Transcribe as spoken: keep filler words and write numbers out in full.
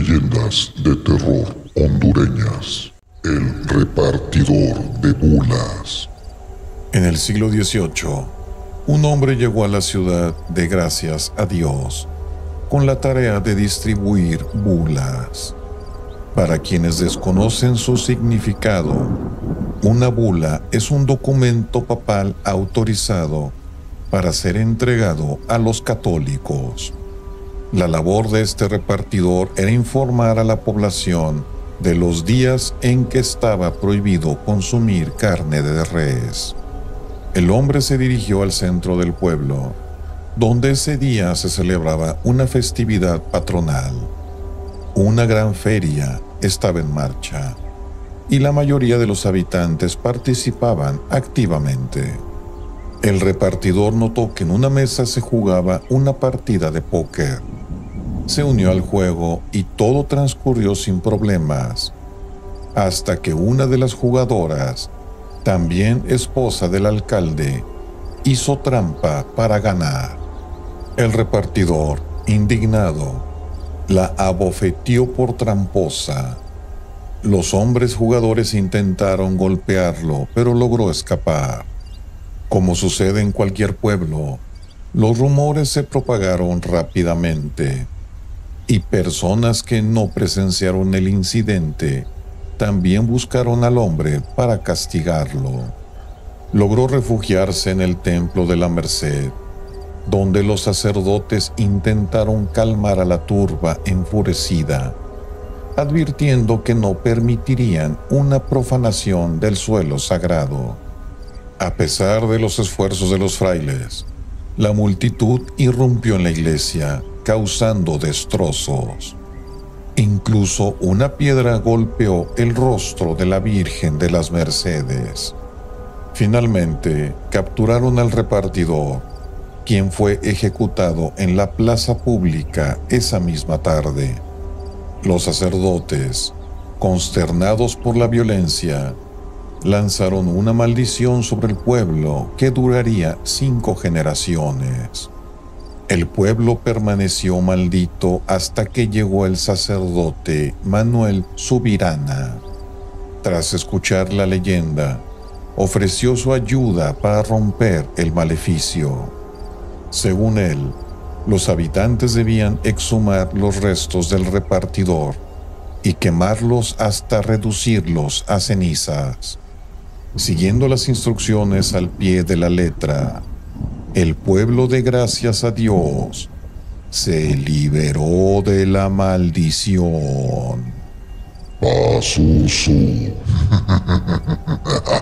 Leyendas de terror hondureñas. El repartidor de bulas. En el siglo dieciocho, un hombre llegó a la ciudad de Gracias a Dios con la tarea de distribuir bulas. Para quienes desconocen su significado, una bula es un documento papal autorizado para ser entregado a los católicos. La labor de este repartidor era informar a la población de los días en que estaba prohibido consumir carne de res. El hombre se dirigió al centro del pueblo, donde ese día se celebraba una festividad patronal. Una gran feria estaba en marcha, y la mayoría de los habitantes participaban activamente. El repartidor notó que en una mesa se jugaba una partida de póker. Se unió al juego y todo transcurrió sin problemas, hasta que una de las jugadoras, también esposa del alcalde, hizo trampa para ganar. El repartidor, indignado, la abofeteó por tramposa. Los hombres jugadores intentaron golpearlo, pero logró escapar. Como sucede en cualquier pueblo, los rumores se propagaron rápidamente, y personas que no presenciaron el incidente también buscaron al hombre para castigarlo. Logró refugiarse en el templo de la Merced, donde los sacerdotes intentaron calmar a la turba enfurecida, advirtiendo que no permitirían una profanación del suelo sagrado. A pesar de los esfuerzos de los frailes, la multitud irrumpió en la iglesia, causando destrozos. Incluso una piedra golpeó el rostro de la Virgen de las Mercedes. Finalmente, capturaron al repartidor, quien fue ejecutado en la plaza pública esa misma tarde. Los sacerdotes, consternados por la violencia, lanzaron una maldición sobre el pueblo que duraría cinco generaciones. El pueblo permaneció maldito hasta que llegó el sacerdote Manuel Subirana. Tras escuchar la leyenda, ofreció su ayuda para romper el maleficio. Según él, los habitantes debían exhumar los restos del repartidor y quemarlos hasta reducirlos a cenizas. Siguiendo las instrucciones al pie de la letra, el pueblo de Gracias a Dios se liberó de la maldición. Pazuzu.